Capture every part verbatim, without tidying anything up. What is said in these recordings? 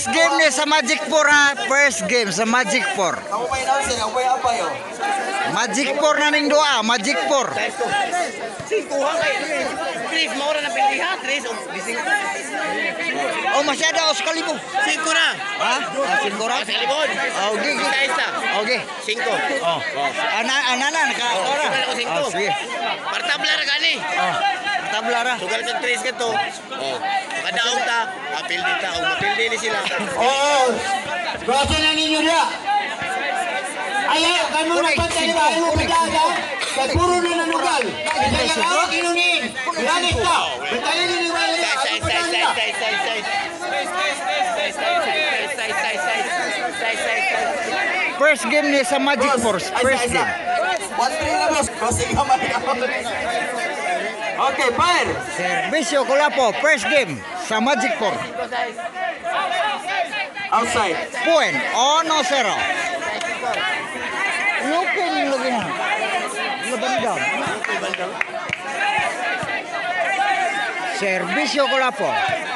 First game ni sa Magic four ha. First game sa Magic four. Ako pa inaw sila, ako pa apa yo. Magic four na ning doa, Magic four. Singkuhan kayo. Chris, maura na pilihan. Chris, Oh, masyado ako sa kalibog. Singko na. Ha? Ah, singko ra? Sa libon. Ah, okay, okay. Isa-isa. Okay. Singko. Oh. Ana ana na naka Oh, ora. sugal ako singko. Ah, sige. Partabla ra gani. Oh. Tabla ra. Sugal kang Chris ka to. Oh. Kadaog ta. Apil dita. O mapil din sila. Oo. Goto na ninyo dia. Ayaw, kan mo na pantay ba? Ayaw mo pagdaga. Kay puro na nanugal. Kaya awak inunin. Ganit ka. Bentayan ninyo ba nila? Say, say, say, say, say, say. Say, say, say, say, say, say. Say, say, say. First game ni sa Magic four. First game. one three na boss. Crossing kamay ako. Okay, fire. Servisyo Kulapo. First game sa Magic four. Outside. Point. Ono zero. Looking looking na. Laban daw. Servisyo Kulapo.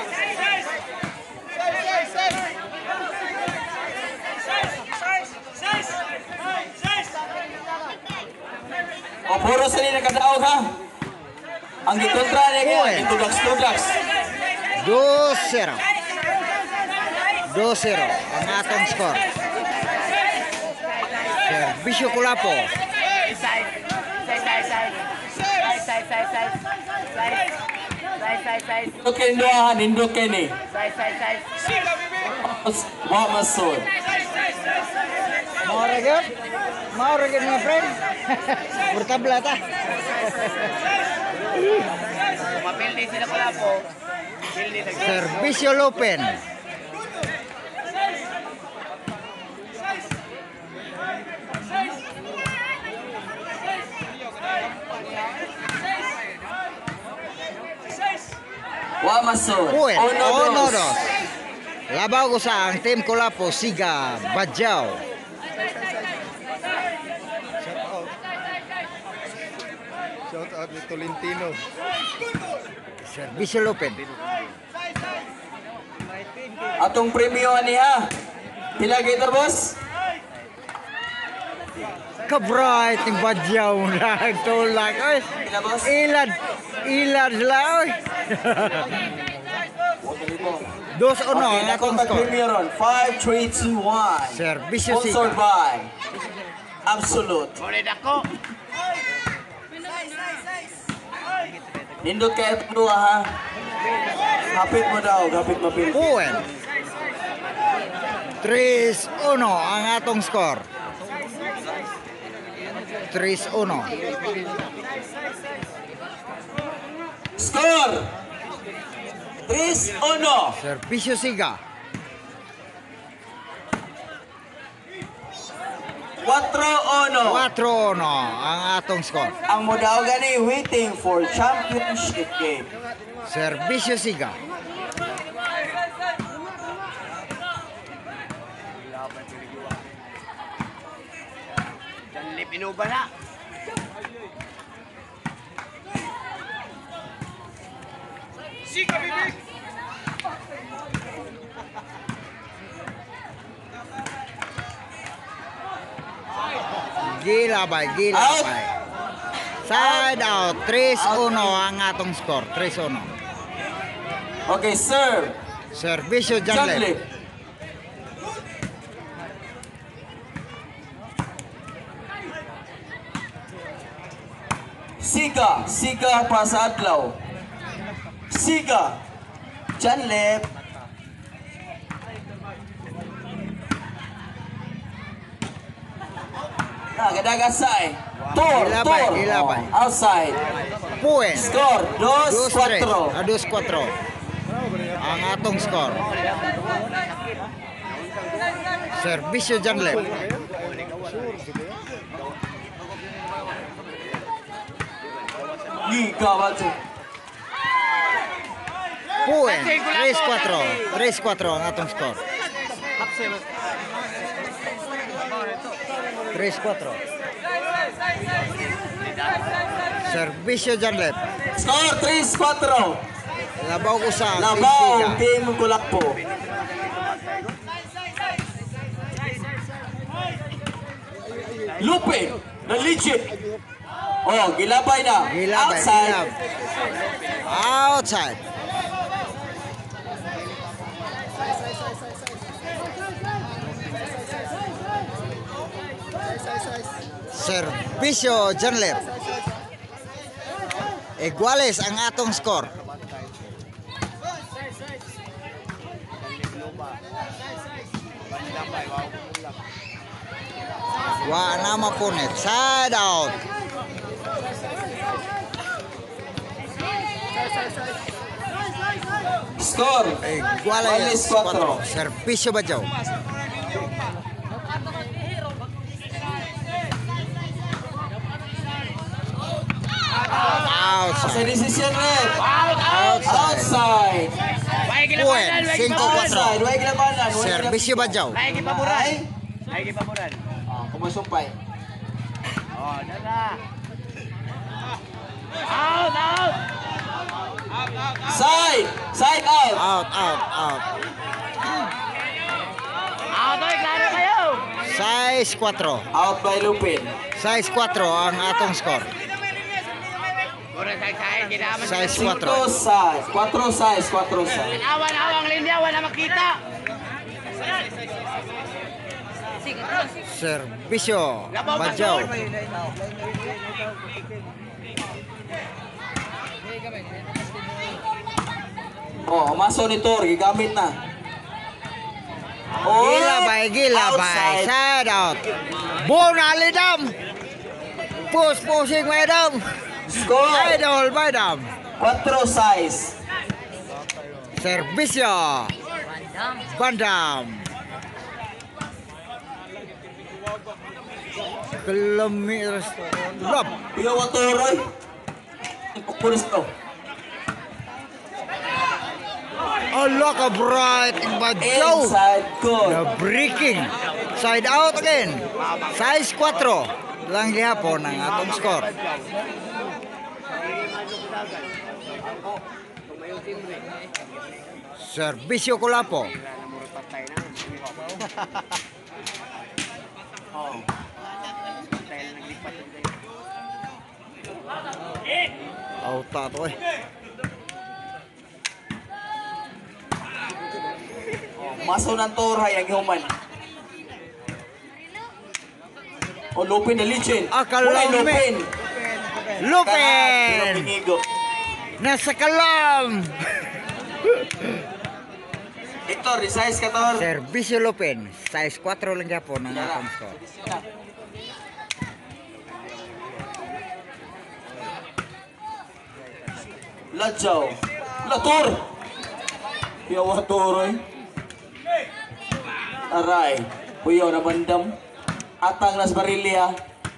O puro sa nila kadaog ha. Ang gikontra niya kaya, intudax-tudax. two zero. two zero ang atong score. Servisyo Kulapo. Indok kayo doahan, indok kayo ni. Wa masod. Mau reggae? Mau reggae mga friend? Bertabla ta. Mapil din sila pala po. Servisyo Lopen. Wa masod. Point. Ono Ono dos. dos. Labaw ko sa ang Team Kulapo, Siga, Badjao. Shout out ni Tolentino. Servisyo Lopen. Atong premyo ani ha. Pila kita boss? Ka-bright yung Badjao na tulak. Oy. Pila boss? Ilad. Ilad sila. Oy. Dos ono ang Okay, atong nakong score. premyo ron. five, three, two, one. Servisyo Sponsored Siga. by Absolute. Ulit ako. Nindot kayo itong dua ha. Hapit mo daw, hapit mapil. Point. three uno ang atong score. three uno. Score! three uno. Servisyo Siga. four uno. four uno ang atong score. Ang mudaw gani waiting for championship game. Servisyo Siga. Janlip inuba na. Sika bibig. Gila bay, gila Out. bay. Side out. three uno ang atong score. three uno. Okay, serve. Servisyo Janlip. Janlep. Sika, Sika para sa adlaw. Sika. Janlip. Nagadagasay. Tor, Gilabay, Tor. gilabay. Outside. Point. Score, dos, Dos tres. cuatro. Ah, dos cuatro. Ang atong score. Servisyo Janlep. Giga, bato. Point. three cuatro. three cuatro ang atong score. three cuatro. Servisyo Janlep. Score three four. Labaw ko sa Labaw, Siga. Team Kulakpo. Lupin, na legit. Oh, gilabay na. Gilabay, Outside. gilab. Outside. Servisyo Janlep. Iguales ang atong score. Wa na mapunit. Side out. Score. Iguales cuatro. cuatro. Servisyo Bajau. Sa Outside. decision red. Outside. Outside. Point. cinco cuatro. Outside. Huwag labanan. Servisyo Bajau. Lagi paboran. Lagi paboran. Ah, kumasumpay. Oh, dala. Out, out. Side. Side out. Out, out, out. Out, oy, klaro kayo. Size cuatro. Out by Lupin. Size cuatro ang atong score. Mura sa kaya, kinaman. Size Cinco cuatro. size. Cuatro size. Cuatro size. Awan, awang linya, wala makita. Servisyo Labaw, Bajau. Pastor. Oh, maso ni Tor. Gigamit na. Oh, Gilabay, gilabay. outside. Side out. Bona lidam. Push, pushing madam. Score. Idol madam. Cuatro size. Servisyo Bandam. Kilometers. Lob. Iyo wa Toroy. Pulis to. Allah ka bright Bajau. Inside goal. The breaking. Side out again. Size cuatro. Lang gihapon ang atong score. Servisyo Kulapo. Auta to eh. Maso ng Toray ang human. O Lupin na lichin. Akala Unay me. Lupin. Lupin. Pinigo. Nasa kalam. Hector, resize ka Tor. Servisyo Lupin. Size cuatro lang gihapon ang atong score. Ladjaw. Lator. Yawa Toroy. Aray. Puyaw na bandam. Atang nas Barilya.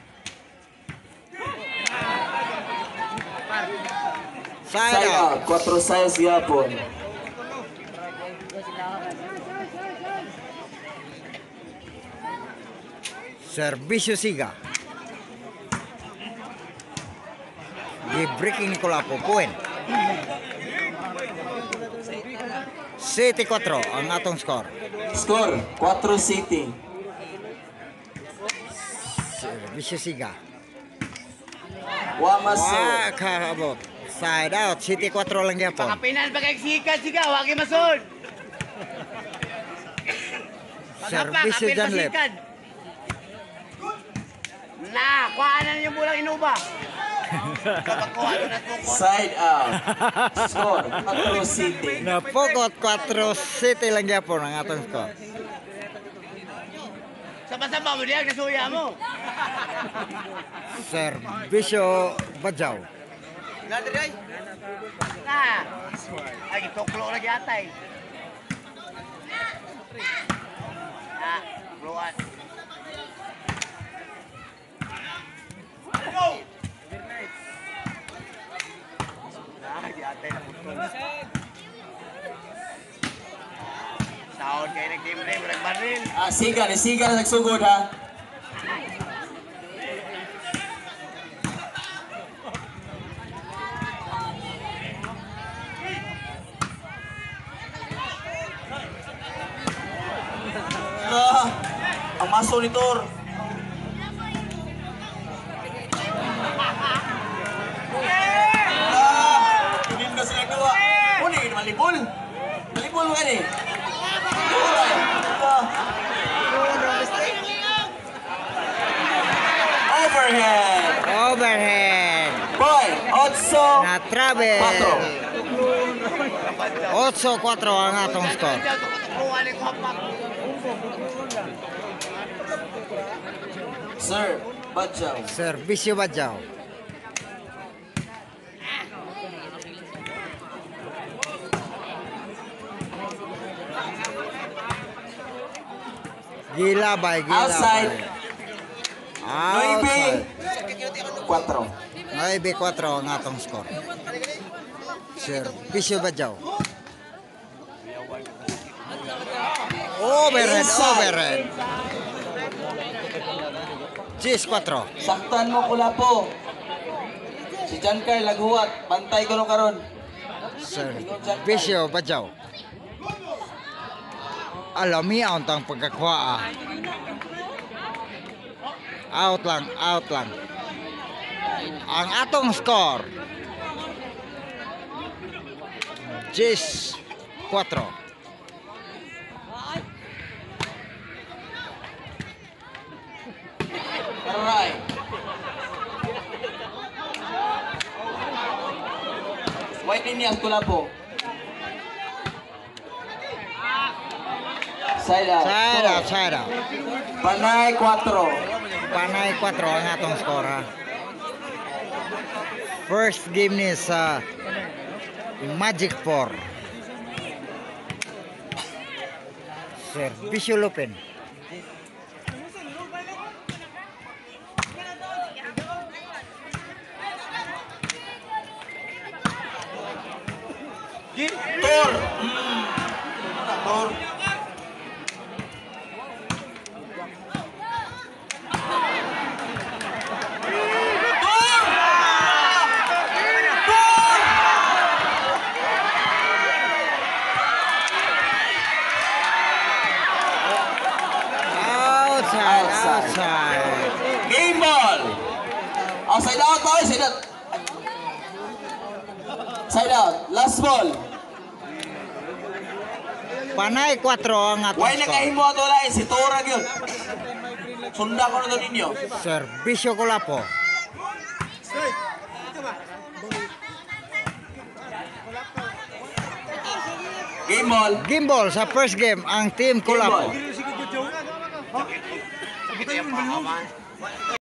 Side Side out. out. Quatro size yapon. Servisyo Siga. Gi-breaking ni Kulapo. Point. City cuatro ang atong score. Score. Quatro City. Servisyo Siga. Wamaso. Wah, kaabot. Side out. City cuatro lang gihapon. Kapinan pagkagsikat, siga, wag kayo masod. Servisyo Janlep. Na, kuhaan na yung bulang inuba. Side out. Score. Quatro City. Napokot cuatro City lang gihapon ang atong score. Sapa-sapa mo diyan, kasuya mo. Servisyo Bajau. Na, ay, tuklo lagi atay. Na, tukloan. Ah, di atay na putol. Taon kayo nag-game na yung baril. Ah, siga. Ni siga na nagsugod ha. maso ni Tor. Ah, hindi na sila gawa. Uni, malibol. Malibol mo gani. Alright. Overhead. Overhead. Boy, otso. Na travel. Patro. otso cuatro ang atong score. Sir, Badjaw. Servisyo Badyaw. Gilabay, gilabay. Outside. Outside. Quatro. nine four ang atong score. Servisyo Badyaw. Overhead, Inside. overhead. ten four. Saktan mo kula po. Si Giancarlo Laghuat, bantay ko no karon. Servisyo Badyaw. Alami ang tang pagkakuha. Out lang, out lang. Ang atong score. ten four. Alright. White Indians kula po. Side out. Side out, side out. Panay quatro. Panay four ang atong score ha. First game ni sa Magic four. Servisyo Lupin. Tor. Tor. Outside, Outside. outside. Game ball. Outside out, boys. Side out. Side out. Last ball. Panay four ang atong Why score. nakahimo ato lain si Tora gyud. Sunda ko na to ninyo. Servisyo Kulapo. Game ball. Gimbal sa first game ang team Game ball. Kulapo.